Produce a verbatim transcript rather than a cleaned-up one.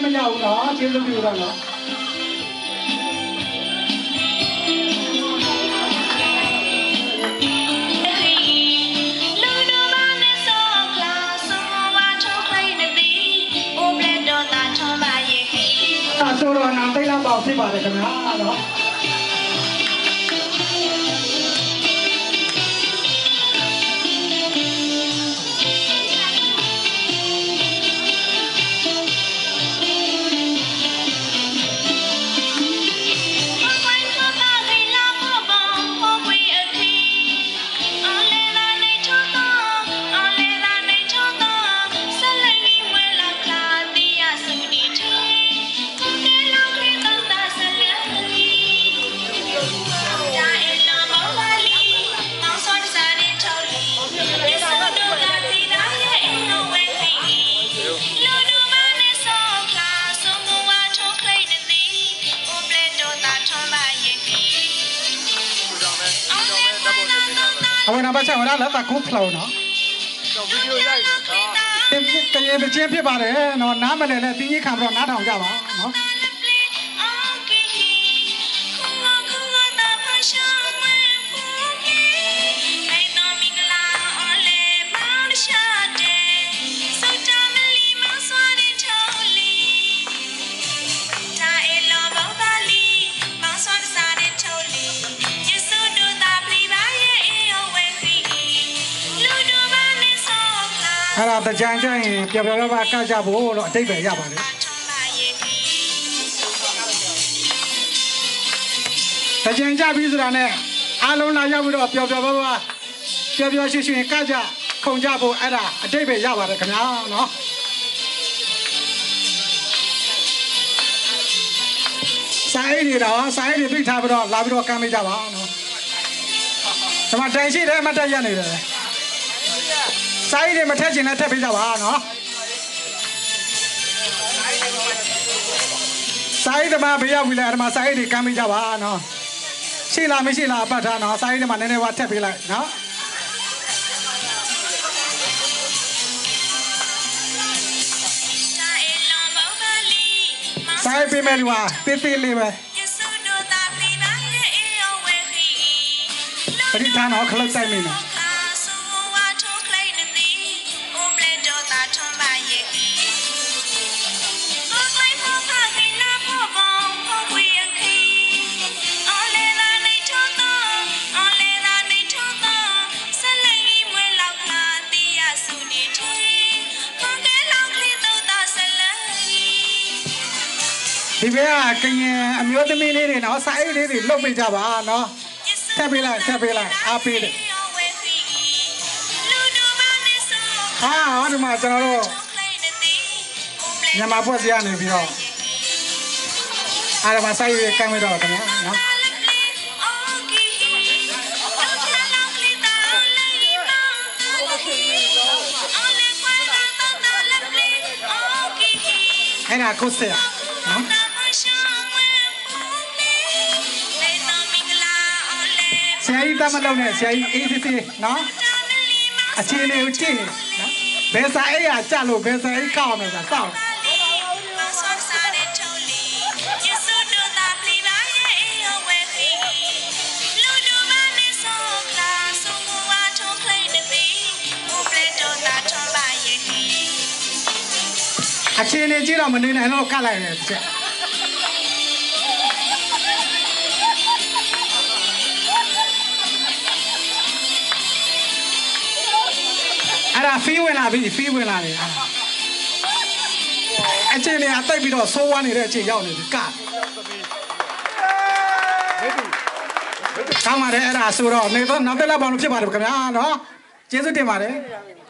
မရဘူးနော်ကျေးဇူးပြုတော့နော်ဆိုတော့နာသိလာပေါ့ဖြစ်ပါတယ်ခင်ဗျာနော် เอาน้ำปลาช่างมาแล้วแล้วตะคุบเพลาเนาะก็ยังเป็นเชี่ยพี่บาเลยเนาะน้ำมันเลยเลยที่นี่คำร้อนน้ำทองจ้าบ้าเนาะအဲ့ဒါတကြံကြရင်ပြောပြောတော့ကကြဖို့လို့အတိတ်ပဲရပါတယ်တကြံကြပြီးဆိုတာနဲ့အားလုံးလာရောက်ပြီးတော့ပြောပြောပါပါပြောပြောရွှင်ရွှင်ကကြခုံကြဖို့အဲ့ဒါအတိတ်ပဲရပါတယ်ခင်ဗျာနော်စာအိတ်တွေတော့စာအိတ်တွေပြထားပြီးတော့လာပြီးတော့ကမ်းပေးကြပါနော်ဒီမှာတိုင်ရှိတယ်အမတ်တက်ရနေတယ်စာရေးတွေမထက်ချင်လည်းထက်ပေးကြပါနော်စာရေးတွေမှာဘေးရောက်ပြီလေအဲ့ဒီမှာစာရေးတွေကမ်းပေးကြပါနော်ရှိလားမရှိလားအပတ်ထားနော်စာရေးတွေမှာနည်းနည်းပါထက်ပေးလိုက်နော်စာရေးပေးမယ်လူဟာတေးသေးလေးပဲပရိသတ်နော်ခလုတ်တိုက်မိမယ်ဒီဘက်ကရင်အမျိုးသမီးလေးတွေနော်စာအိတ်လေးတွေလုတ်ပေးကြပါနော်ထပ်ပေးလိုက်ထပ်ပေးလိုက်အားပေးတယ်ဟာဒီမှာကျွန်တော်တို့မြန်မာဖွဲ့စည်းရနေပြီးတော့အားရမစာအိတ်ကမ်းမတော့ခင်ဗျာနော်အဲ့ဒါကိုဆက်နော်ဆရာကြီးတမလုံးနဲ့ဆရာကြီးအေးစစ်စစ်နော်အခြေအနေကိုကြည့်နော်ဘယ်စာအိတ်ရကြလို့ဘယ်စာအိတ်ကောက်မယ်ဆိုတာစောင့်အခြေအနေကြည့်တော့မနေနိုင်တော့ကတ်လိုက်တယ်ချက်အဲ့ဒါဖီးဝင်လာပြီဖီးဝင်လာတယ်အခြေအနေအတိုက်ပြီးတော့ဆိုးဝါးနေတဲ့အချိန်ရောက်နေပြီကကောင်းပါတယ်အဲ့ဒါဆိုတော့နေတော့နောက်တက်လာပါလို့ဖြစ်ပါတယ်ခင်ဗျာနော်ကျေးဇူးတင်ပါတယ်